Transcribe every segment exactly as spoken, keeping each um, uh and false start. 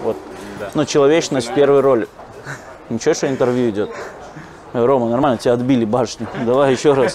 Вот. Да. Ну, человечность в первой роли. Ничего, что интервью идет. Рома, нормально, тебя отбили башню. Давай еще раз.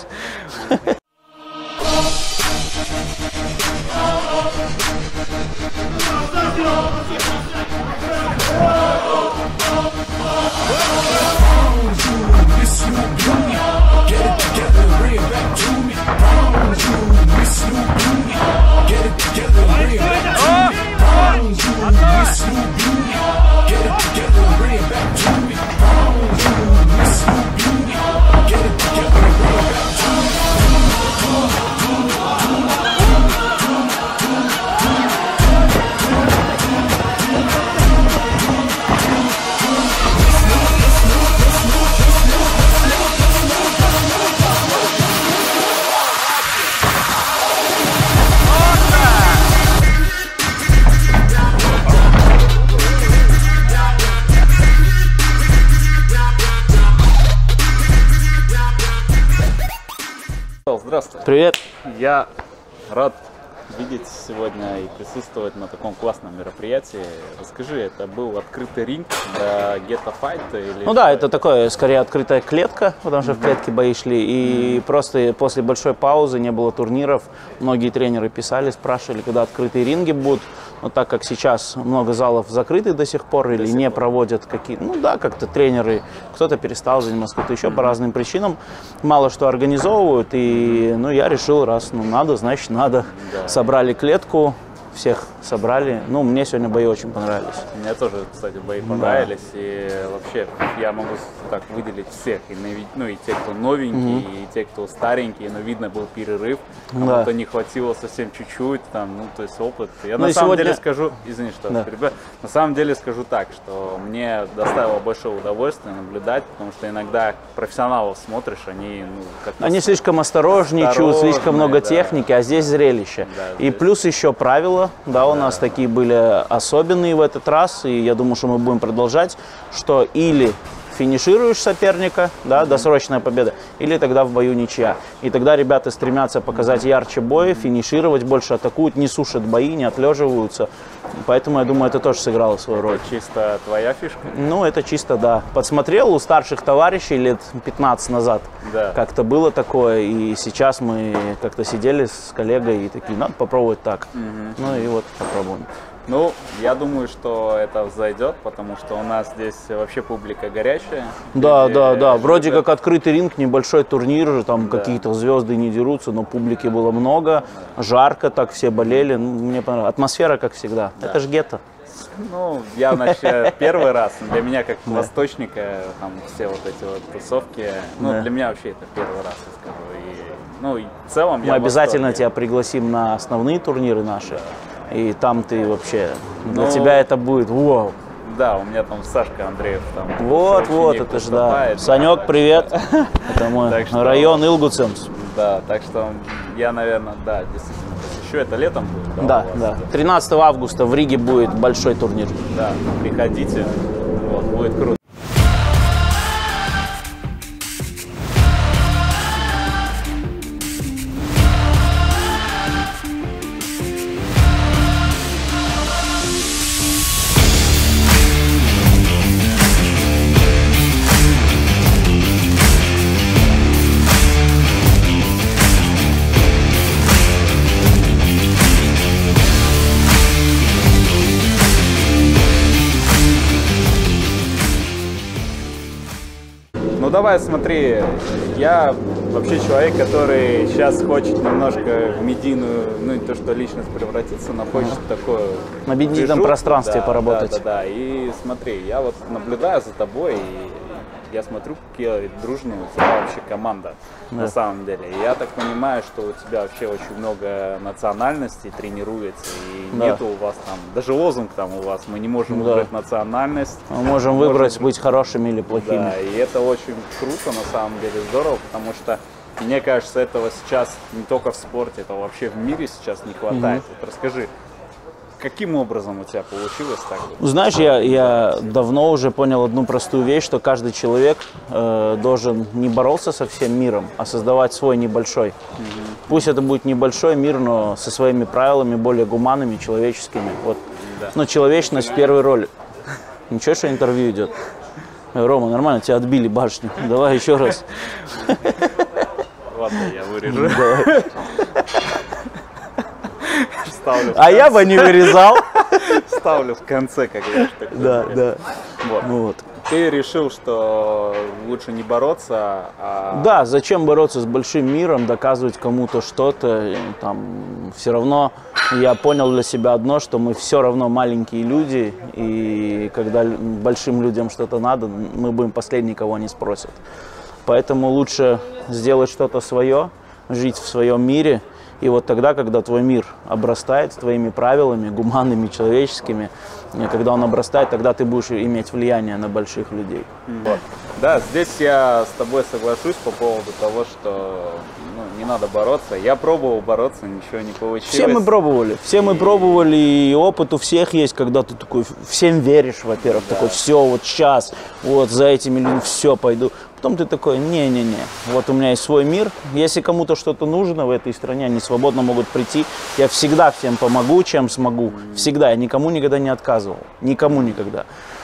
Здравствуй. Привет. Я рад видеть сегодня и присутствовать на таком классном мероприятии. Расскажи, это был открытый ринг для Ghetto Fight? Или ну да, это такое, скорее, открытая клетка, потому что mm-hmm. в клетке бои шли. И mm-hmm. просто после большой паузы не было турниров. Многие тренеры писали, спрашивали, когда открытые ринги будут. Но так как сейчас много залов закрыты до сих пор или не проводят какие-то, ну да, как-то тренеры, кто-то перестал заниматься, кто-то еще mm-hmm. по разным причинам, мало что организовывают. И ну, я решил, раз ну, надо, значит надо. Да. Собрали клетку, всех собрали. Ну, мне сегодня бои очень понравились. Мне тоже, кстати, бои понравились. Да. И вообще я могу так выделить всех. И, ну, и те, кто новенькие, mm-hmm. и те, кто старенькие. Но видно, был перерыв. Кому-то да. не хватило совсем чуть-чуть. Там, ну, то есть опыт. Я ну, на самом сегодня... деле скажу, извини, что да. перебью, на самом деле скажу так, что мне доставило большое удовольствие наблюдать, потому что иногда профессионалов смотришь, они, ну, как они слишком осторожничают, слишком много да. техники, а здесь зрелище. Да, и здесь... плюс еще правила. Да, у да. нас такие были особенные в этот раз, и я думаю, что мы будем продолжать, что или финишируешь соперника, да, mm-hmm. досрочная победа, или тогда в бою ничья. И тогда ребята стремятся показать ярче бой, финишировать, больше атакуют, не сушат бои, не отлеживаются. Поэтому, я думаю, это тоже сыграло свою роль. Это чисто твоя фишка? Ну, это чисто, да. Подсмотрел у старших товарищей лет пятнадцать назад. Да. Как-то было такое, и сейчас мы как-то сидели с коллегой и такие, надо попробовать так. Mm-hmm. Ну и вот попробуем. Ну, я думаю, что это взойдет, потому что у нас здесь вообще публика горячая. Да, Люди да, да. Вроде как открытый ринг, небольшой турнир, там да. какие-то звезды не дерутся, но публики было много, жарко, так все болели. Ну, мне понравилось. Атмосфера, как всегда. Да. Это же гетто. Ну, я начал первый раз. Для меня, как да. восточника, там все вот эти вот тусовки, ну, да. для меня вообще это первый раз, я скажу. И, ну, и в целом Мы я обязательно тебя пригласим на основные турниры наши. Да. И там ты вообще, для ну, тебя это будет вау. Да, у меня там Сашка Андреев там. Вот, вот, это же да. Санек, привет. Это мой район Илгуцемс. Да, так что я, наверное, да, действительно посещу. Это летом будет? Да, да. тринадцатого августа в Риге будет большой турнир. Да, приходите, вот, будет круто. Ну давай, смотри, я вообще человек, который сейчас хочет немножко в медийную, ну не то что личность превратиться, но хочет ага. такое... На медийном пространстве да, поработать. Да, да, да, и смотри, я вот наблюдаю за тобой, и я смотрю, какие дружные у тебя вообще команда да. на самом деле. И я так понимаю, что у тебя вообще очень много национальностей тренируется, и да. нету у вас там, даже лозунг там у вас, мы не можем да. выбрать национальность. Мы можем мы выбрать можем... быть хорошими или плохими. Да, и это очень круто, на самом деле, здорово, потому что мне кажется, этого сейчас не только в спорте, это вообще в мире сейчас не хватает. Mm-hmm. Вот расскажи, каким образом у тебя получилось так? Знаешь, я, я давно уже понял одну простую вещь, что каждый человек э, должен не бороться со всем миром, а создавать свой небольшой. Mm-hmm. Пусть это будет небольшой мир, но со своими правилами, более гуманными, человеческими. Вот. Да. Да. Но человечность в первой роли. Ничего, что интервью идет. Рома, нормально, тебя отбили башню. Давай еще раз. Ладно, я вырежу. Давай. Ставлю А я бы не вырезал. Ставлю в конце, как я Да, да. Вот. Ну вот. Ты решил, что лучше не бороться, а... Да, зачем бороться с большим миром, доказывать кому-то что-то, там, все равно я понял для себя одно, что мы все равно маленькие люди, и когда большим людям что-то надо, мы будем последние, кого они спросят. Поэтому лучше сделать что-то свое, жить в своем мире, и вот тогда, когда твой мир обрастает твоими правилами, гуманными, человеческими, и когда он обрастает, тогда ты будешь иметь влияние на больших людей. Вот. Да, здесь я с тобой соглашусь по поводу того, что ну, не надо бороться. Я пробовал бороться, ничего не получилось. Все мы пробовали, все мы пробовали, и опыт у всех есть, когда ты такой, всем веришь, во-первых, да. Такой, все, вот сейчас, вот за этими людьми все пойду. Потом ты такой, не-не-не, вот у меня есть свой мир, если кому-то что-то нужно в этой стране, они свободно могут прийти, я всегда всем помогу, чем смогу, всегда, я никому никогда не отказывал, никому никогда.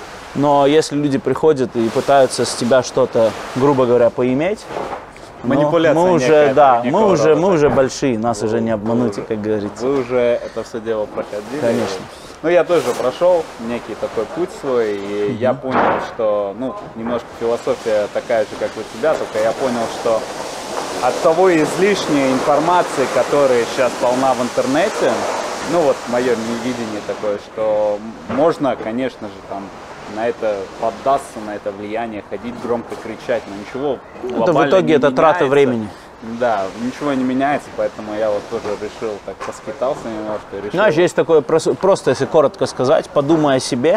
Но если люди приходят и пытаются с тебя что-то, грубо говоря, поиметь, манипуляция мы уже, некая, да, мы уже, рода, мы так. уже большие, нас вы, уже не обмануть, вы, как говорится. Вы уже это все дело проходили. Конечно. Ну, я тоже прошел некий такой путь свой, и mm-hmm. я понял, что, ну, немножко философия такая же, как у тебя, только я понял, что от того излишней информации, которая сейчас полна в интернете, ну, вот мое видение такое, что можно, конечно же, там, на это поддаться, на это влияние, ходить громко кричать, но ничего глобально это в итоге не это меняется. Трата времени. Да, ничего не меняется, поэтому я вот тоже решил, так поскитался немножко. Решил... Знаешь, есть такое, просто если коротко сказать, подумай о себе,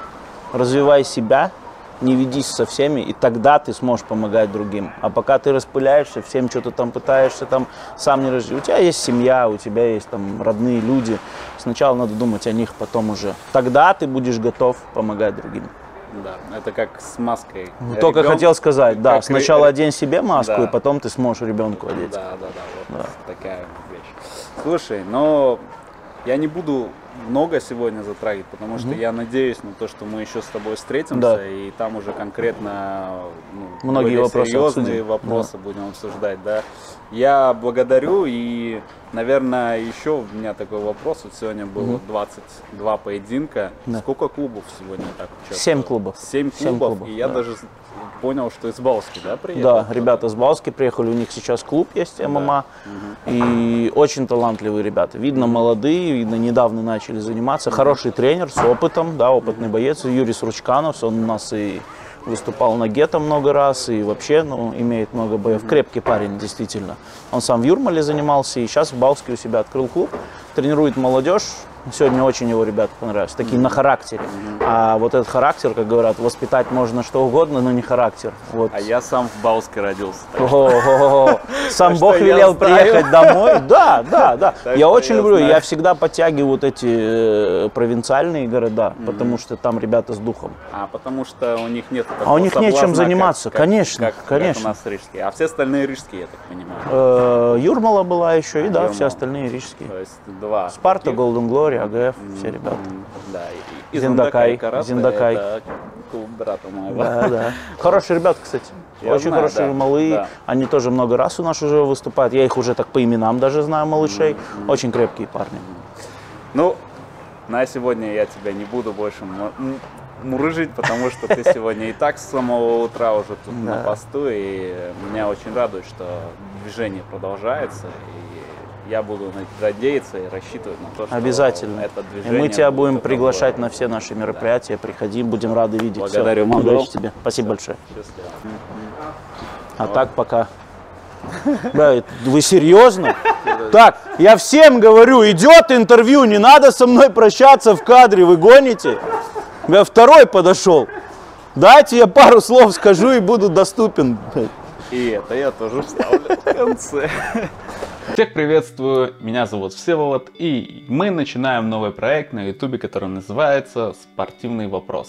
развивай себя, не ведись со всеми, и тогда ты сможешь помогать другим. А пока ты распыляешься, всем что-то там пытаешься, там сам не разживешь. У тебя есть семья, у тебя есть там родные люди. Сначала надо думать о них, потом уже. Тогда ты будешь готов помогать другим. Да, это как с маской. Только Ребен... хотел сказать, да, как... сначала одень себе маску, да. И потом ты сможешь ребенку одеть. Да, да, да, вот да. Такая вещь. Слушай, но я не буду много сегодня затрагивать, потому что mm-hmm. я надеюсь на то, что мы еще с тобой встретимся, да. И там уже конкретно ну, многие вопросы серьезные обсудим. вопросы да. будем обсуждать, да. Я благодарю, и, наверное, еще у меня такой вопрос. Вот сегодня было mm-hmm. двадцать два поединка. Да. Сколько клубов сегодня так участвовало? Семь клубов. Семь клубов, Семь клубов и я да. даже понял, что из Балтики, да, приехали? Да, ребята из Балтики приехали, у них сейчас клуб есть, эм эм а, да. Угу. И очень талантливые ребята. Видно, молодые, видно, недавно начали заниматься. Угу. Хороший тренер с опытом, да, опытный угу. боец. Юрий Сручканов, он у нас и выступал на Гетто много раз, и вообще, ну, имеет много боев. Угу. Крепкий парень, действительно. Он сам в Юрмале занимался, и сейчас в Балтике у себя открыл клуб, тренирует молодежь. Сегодня очень его ребята понравились, такие mm-hmm. на характере. Mm-hmm. А вот этот характер, как говорят, воспитать можно что угодно, но не характер. Вот. А я сам в Балтике родился. О-о-о-о. Сам Бог велел приехать домой. Да, да, да. Я очень люблю, я всегда подтягиваю вот эти провинциальные города, потому что там ребята с духом. А потому что у них нет такого. А у них нечем заниматься, конечно, конечно. Как у нас рижские. А все остальные рижские, я так понимаю. Юрмала была еще, и да, все остальные рижские. То есть два. Спарта, Голден Глори, АГФ, mm-hmm. все ребята. Да, и, и Зиндакай, Карате, Зиндакай. Это клуб брата моего. Да, да. Хорошие ребята, кстати. Я Очень знаю, хорошие, да, малые. Да. Они тоже много раз у нас уже выступают. Я их уже так по именам даже знаю, малышей. Mm-hmm. Очень крепкие парни. Ну, на сегодня я тебя не буду больше мурыжить, потому что ты сегодня и так с самого утра уже тут на посту. И меня очень радует, что движение продолжается. Я буду надеяться и рассчитывать на то, что обязательно. Это движение. И мы тебя будем приглашать на все наши мероприятия. Да. Приходи, будем рады видеть. Благодарю, все. Удачи тебе. Спасибо большое. Счастливо. А так пока. Да, вы серьезно? Так, я всем говорю, идет интервью, не надо со мной прощаться в кадре, вы гоните? Я второй подошел. Дайте я пару слов скажу и буду доступен. И это я тоже вставлю в конце. Всех приветствую, меня зовут Всеволод, и мы начинаем новый проект на ютубе, который называется «Спортивный вопрос».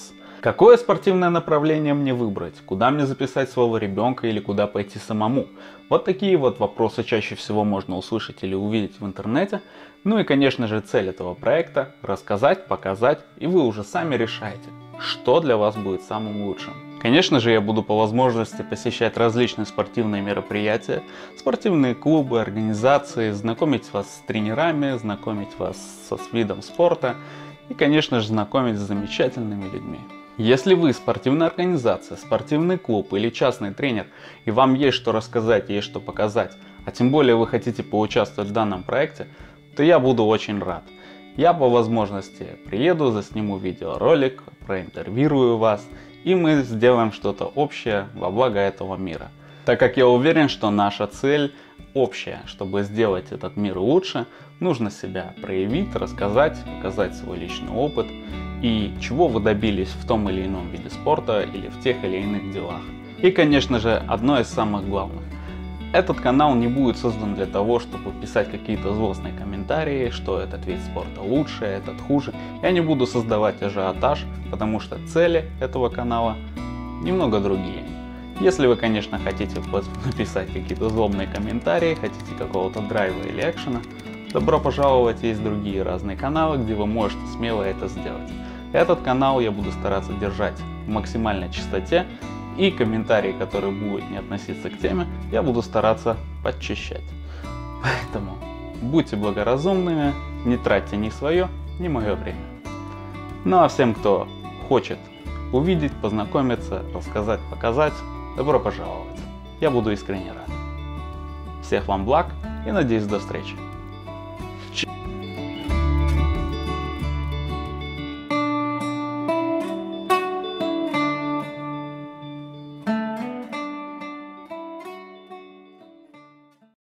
Какое спортивное направление мне выбрать? Куда мне записать своего ребенка или куда пойти самому? Вот такие вот вопросы чаще всего можно услышать или увидеть в интернете. Ну и, конечно же, цель этого проекта – рассказать, показать, и вы уже сами решаете, что для вас будет самым лучшим. Конечно же, я буду по возможности посещать различные спортивные мероприятия, спортивные клубы, организации, знакомить вас с тренерами, знакомить вас со с видом спорта и, конечно же, знакомить с замечательными людьми. Если вы спортивная организация, спортивный клуб или частный тренер, и вам есть что рассказать, есть что показать, а тем более вы хотите поучаствовать в данном проекте, то я буду очень рад. Я по возможности приеду, засниму видеоролик, проинтервьюирую вас, и мы сделаем что-то общее во благо этого мира. Так как я уверен, что наша цель общая, чтобы сделать этот мир лучше, нужно себя проявить, рассказать, показать свой личный опыт и чего вы добились в том или ином виде спорта или в тех или иных делах. И, конечно же, одно из самых главных. Этот канал не будет создан для того, чтобы писать какие-то злостные комментарии, что этот вид спорта лучше, этот хуже. Я не буду создавать ажиотаж, потому что цели этого канала немного другие. Если вы, конечно, хотите написать какие-то злобные комментарии, хотите какого-то драйва или экшена, добро пожаловать, есть другие разные каналы, где вы можете смело это сделать. Этот канал я буду стараться держать в максимальной чистоте, и комментарии, которые будут не относиться к теме, я буду стараться подчищать. Поэтому будьте благоразумными, не тратьте ни свое, ни мое время. Ну а всем, кто хочет увидеть, познакомиться, рассказать, показать, добро пожаловать. Я буду искренне рад. Всех вам благ и надеюсь до встречи.